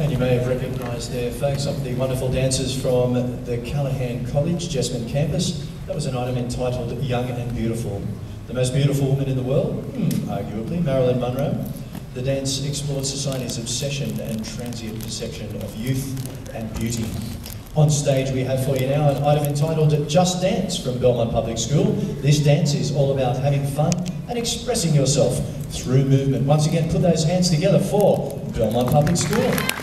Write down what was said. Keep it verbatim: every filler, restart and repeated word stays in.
And you may have recognised there, folks, some of the wonderful dancers from the Callaghan College, Jessamine campus. That was an item entitled Young and Beautiful. The most beautiful woman in the world? Hmm, arguably, Marilyn Monroe. The dance explored society's obsession and transient perception of youth and beauty. On stage we have for you now an item entitled Just Dance from Belmont Public School. This dance is all about having fun and expressing yourself through movement. Once again, put those hands together for Belmont Public School.